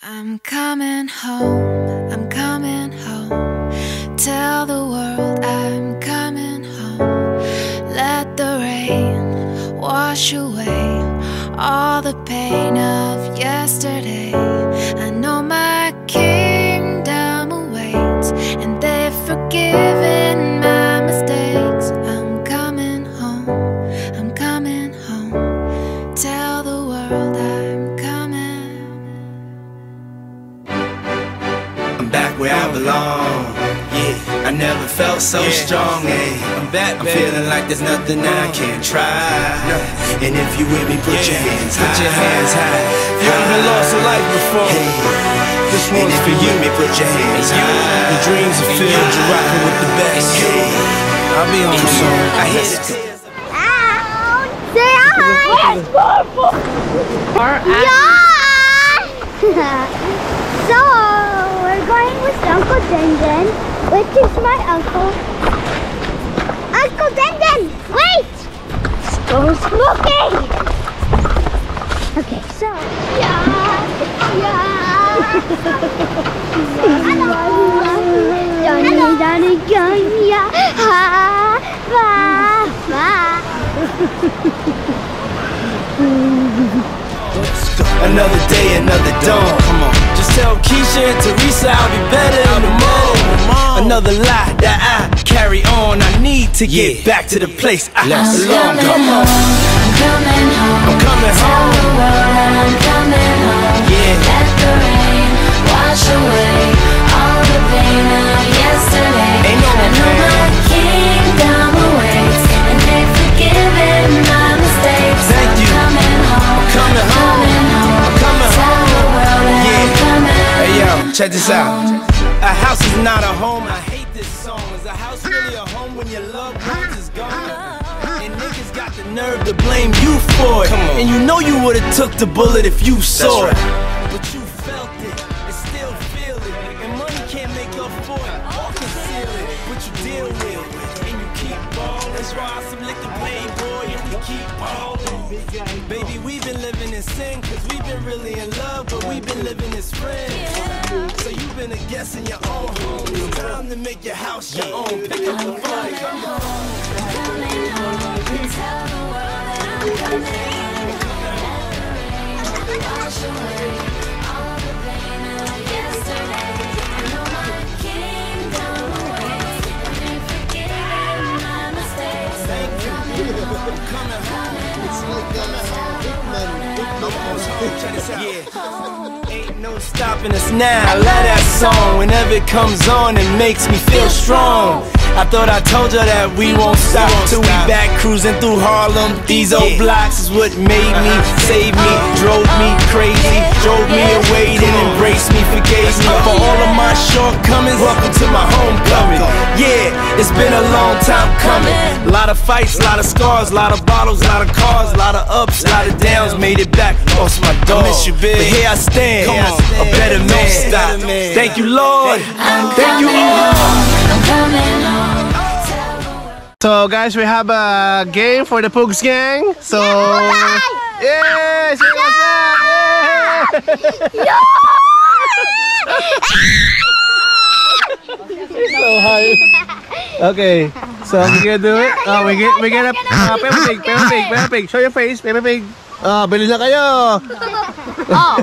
I'm coming home, I'm coming home. Tell the world I'm coming home. Let the rain wash away all the pain of yesterday. I know my kingdom awaits, and they've forgiven my mistakes. I'm coming home, I'm coming home. Tell the world I'm coming. I'm back where I belong. Yeah, I never felt so strong. I'm back, I'm feeling like there's nothing I can't try. And if you with me, put your hands high. Put your hands high. You ever lost a life before? This one's for you. Put your hands high. Your dreams are filled, you're rocking with the best. I'll be on soon. I hear the tears. Say hi! Yeah! So, we're going with Uncle Denden, which is my uncle. Uncle Denden, wait! Go smoking! Okay, so, Johnny, Another day, another dawn. Come on. Just tell Keisha and Teresa I'll be better in the morning. Another lie that I carry on. I need to get back to the place I belong. Come on. I'm coming home. I'm coming Tell home. the world I'm coming home. Yeah. Let the rain wash away all the pain of yesterday. Ain't no I know my kingdom awaits, and they've forgiven my mistakes. Thank you. I'm coming home. Coming home. I'm coming home. Tell the world I'm coming. Hey yo, check this out. A house is not a home. I hate this song. Is a house really a home when your loved ones is gone? And niggas got the nerve to blame you for it. And you know you would've took the bullet if you saw it. But you felt it and still feel it. And money can't make up for it or conceal it. But you deal with it and you keep ballin'. Try some liquor, playboy, and we keep ballin'. Baby, we've been living in sin, cause we've been really in love, but we've been living as friends. So you've been a guest in your own home. It's time to make your house your own. Pick up the phone. Come on. Tell the world that I'm coming. Wash away all the pain of yesterday. I know my kingdom awaits, and they've forgiven my mistakes. I'm coming home. Coming home. Yeah. Ain't no stopping us now. I love that song. Whenever it comes on, it makes me feel strong. I thought I told you that we won't stop till we back cruising through Harlem. These old blocks is what made me, saved me, drove me crazy, drove me away, then embraced me, forgave me for all of my shortcomings. Welcome to my homecoming. Yeah, it's been a long time coming. A lot of fights, a lot of scars, a lot of bottles, a lot of cars, a lot of ups, a lot of downs. Made it back, lost my dog. Miss you, big. But here I stand, a better man. Thank you, Lord. Thank you all. I'm coming home. So guys, we have a game for the Pugs gang. So yeah, say what's up. Yeah. So high. Okay, so we gonna do it. We get a Peppa Pig. Show your face, Peppa Pig. Bili na kayo. Oh.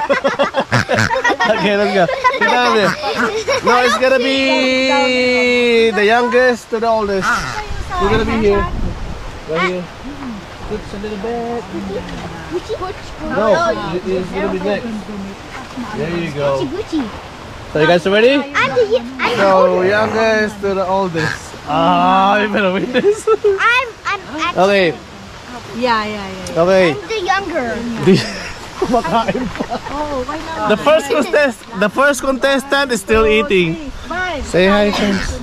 Okay, let's go. Sit down there. No, it's gonna be the youngest to the oldest. We're gonna be here. Right here. Just a little bit. No, it's gonna be next. There you go. So you guys ready? So youngest to the oldest. You better win this. I'm actually, Okay. Yeah. Okay. I'm the younger. Kumakain pa. The first contestant is still eating. Say hi, friends.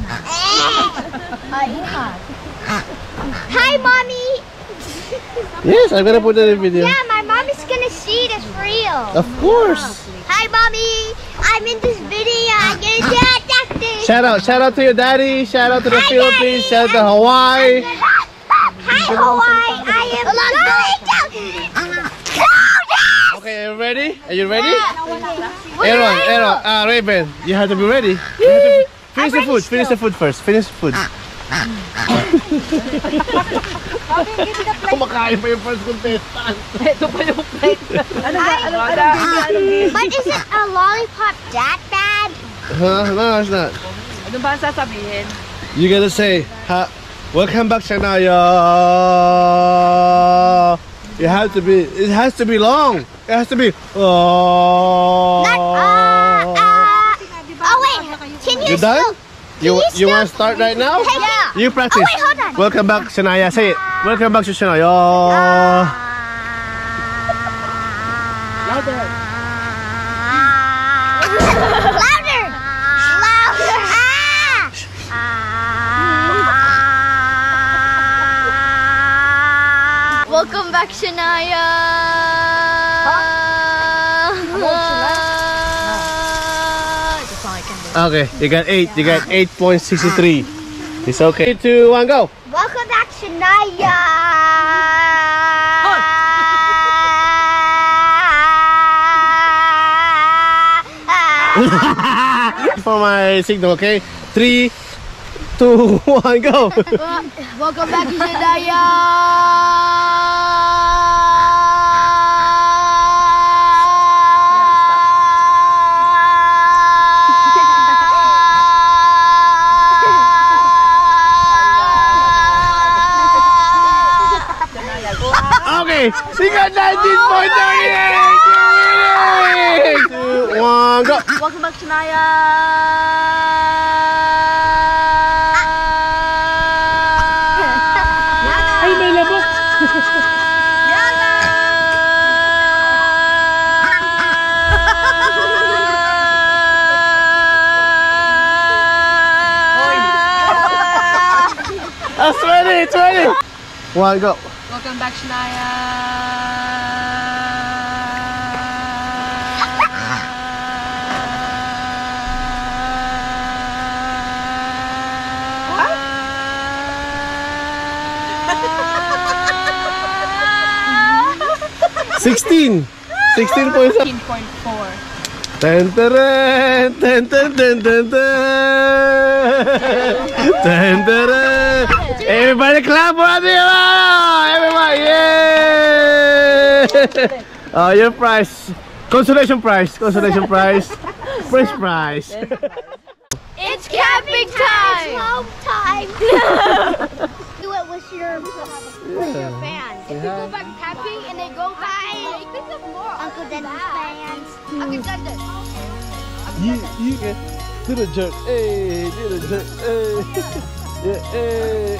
Hi, Mommy. Yes, I'm gonna put it in video. Yeah, my mom is gonna see this real. Of course. Hi, Mommy. I'm in this video. I'm gonna get acting. Shout out to your daddy. Shout out to the Philippines. Shout out to Hawaii. Hi, Hawaii. I am going to. Okay, ready? Are you ready? Aaron, Raven, you have to be ready. You have to finish the food. Finish the food first. Finish the food. Kumakain pa yung first contestant. Ito pa yung plate. But is it a lollipop that bad? Huh? No, it's not. Ano ba ang sasabihin? You gotta say, welcome back, Shania. It has to be long. It has to be. Oh wait, can you You done? still? You want to start right now? Yeah. You practice. Oh wait, hold on. Welcome back, Shania. Say it. Welcome back to Shania. Louder. Louder. Welcome back, Shania. Okay, you got 8. You got 8.63. It's okay. 3, 2, 1, go. Welcome back, Shania. For my signal, okay? 3, 2, 1, go. Welcome back to Shania. Okay, you got 19.38. 2, 1, go. Welcome back to Naya. Ay, may labok. That's 20. 1, go. Welcome back, Shania. 16. 16.7. 16.4. Ten, ten, ten, ten, ten, ten, ten, ten. Everybody clap for Adriana! Everybody, yay! Oh, your prize. Consolation prize. Consolation prize. First prize. It's camping time! It's home time! Do it with your fans. If you go back camping and they go by Uncle Dennis fans. Uncle Dennis. You can do the jerk. Hey, do the jerk. Hey. Yeah, hey.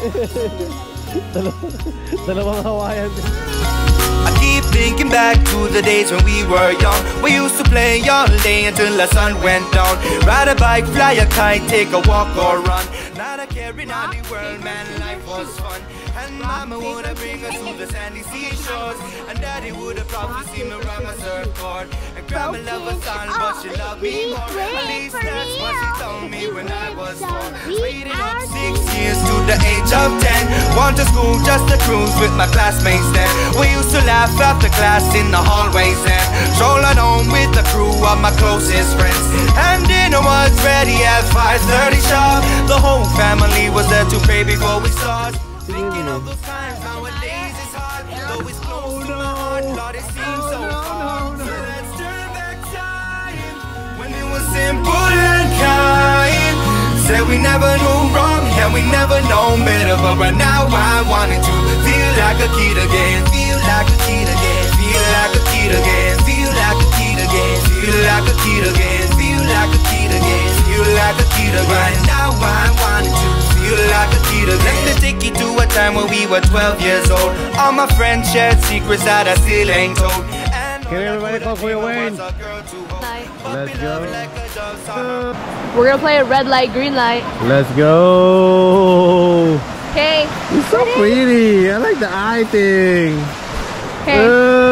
Dalawang Hawaiian. I keep thinking back to the days when we were young. We used to play all day until the sun went down. Ride a bike, fly a kite, take a walk or run. Not a care in the world, man, life was fun. And mama would bring us to the sandy seashores, and daddy would probably see me around my surfboard. And grandma loved us all, but she loved me more. At least that's what she told me when I was 4. Waiting up 6 years to the age of 10. Want to school just to cruise with my classmates then. We used to laugh after class in the hallways and stroll on home with the crew of my closest friends. And dinner was ready at 5:30 sharp. The whole family was there to pray before we start. Thinking of those times nowadays is hard. Though it's close to my heart, Lord, it seems so far. So let's turn back time when it was simple and kind. Said we never knew wrong and we never known better, but right now I wanted to feel like a kid again. Feel like a kid again. Feel like a kid again. Feel like a kid again. Feel like a kid again. Feel like a kid again. Feel like a kid again. Right now I wanted to feel like a kid again. Let me take you to a time when we were 12 years old. All my friends shared secrets that I still ain't told. Can everybody call for your win? Let's go. We're gonna play a red light, green light. Let's go. Okay. It's so pretty. I like the eye thing. Okay.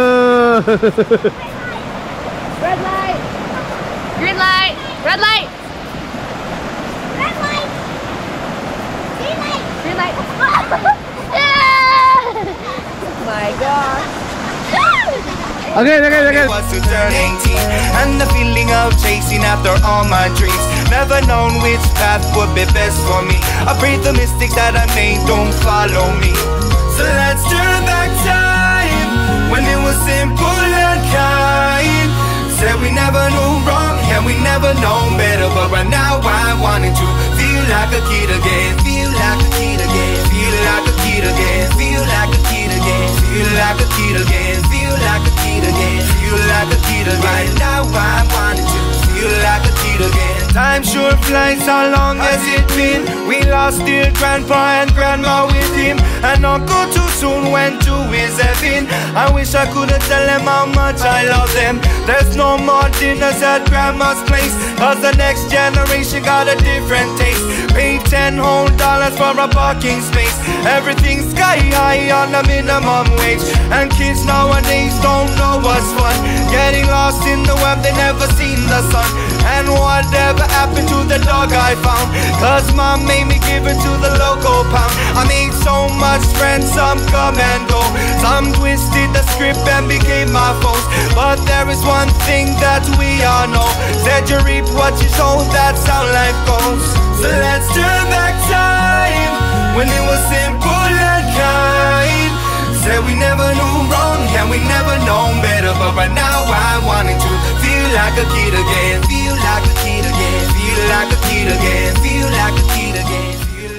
Red light. Green light. Red light. Red light! Green light! Green light. Yeah! My gosh. Again. Was to turn 18, and the feeling of chasing after all my dreams. Never known which path would be best for me. I pray the mistakes that I made don't follow me. So let's turn back time when it was simple and kind. Said we never knew wrong and we never known better, but right now I wanted to feel like a kid again. Feel like a kid again. Feel like a kid again. Feel like a kid again. Feel like a kid again. Feel like a kid again. Feel like a kid again. Right now I wanted to feel like a kid again. Time sure flies, how long has it been? We lost dear grandpa and grandma with him, and uncle too soon went to his heaven. I wish I could have tell them how much I love them. There's no more dinners at grandma's place, cause the next generation got a different taste. Pay $10 whole for a parking space. Everything's sky high on the minimum wage, and kids nowadays don't know what's fun. Getting lost in the web, they never seen the sun. And whatever happened to the dog I found? Cause mom made me give it to the local pound. I made so much friends, some come and go. Some twisted the script and became my foes. But there is one thing that we all know. Said you reap what you sow, that's how life goes. So let's turn back time when it was simple and kind. Said we never knew wrong and we never known better, but right now I wanted to feel like a kid again. Feel like a kid again. Feel like a kid again. Feel like a kid again.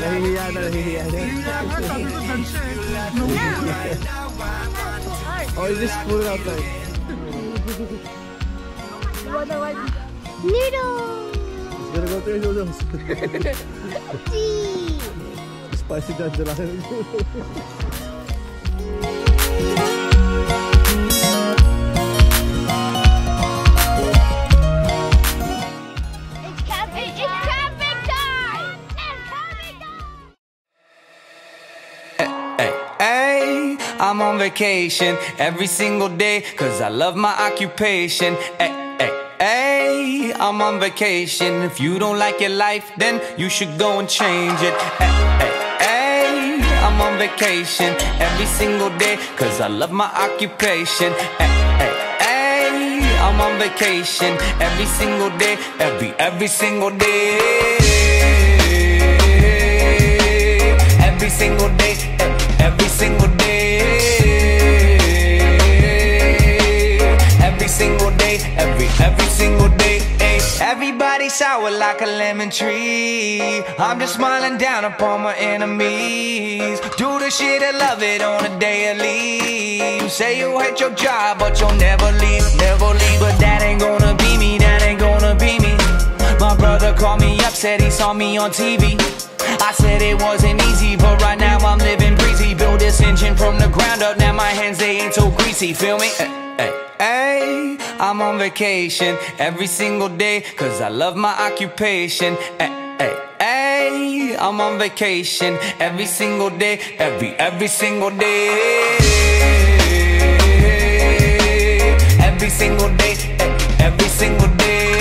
Oh, you just put it outside. Noodles. It's gonna go through noodles. Tea. Spicy dandelion. It's camping time. Hey, I'm on vacation every single day, cause I love my occupation. Hey, I'm on vacation. If you don't like your life, then you should go and change it. Hey, I'm on vacation every single day, cause I love my occupation. Hey, I'm on vacation every single day, every single day. Every single day, every single day. Every single day, every single day. Everybody sour like a lemon tree. I'm just smiling down upon my enemies. Do the shit and love it on a daily. You say you hate your job, but you'll never leave, never leave. But that ain't gonna be me, that ain't gonna be me. My brother called me up, said he saw me on TV. I said it wasn't easy, but right now I'm living breezy. Build this engine from the ground up, now my hands, they ain't so greasy, feel me? Hey, I'm on vacation every single day, cause I love my occupation. Hey, I'm on vacation every single day, every single day. Every single day, every single day.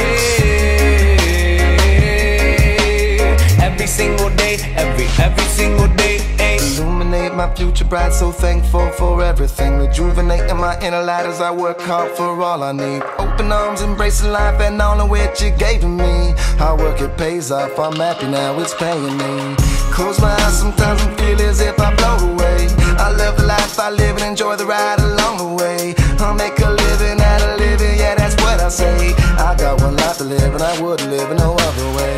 Every single day, every single day. Illuminate my future bright, so thankful for everything. Rejuvenating my inner light as I work hard for all I need. Open arms, embracing life and all of which you gave to me. Hard work, it pays off, I'm happy now, it's paying me. Close my eyes sometimes and feel as if I float away. I love the life I live and enjoy the ride along the way. I'll make a living out of living, yeah, that's what I say. I got one life to live and I wouldn't live in no other way.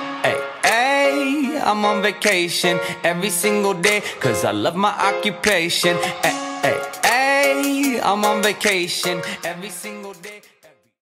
I'm on vacation every single day, cause I love my occupation. Hey, I'm on vacation every single day.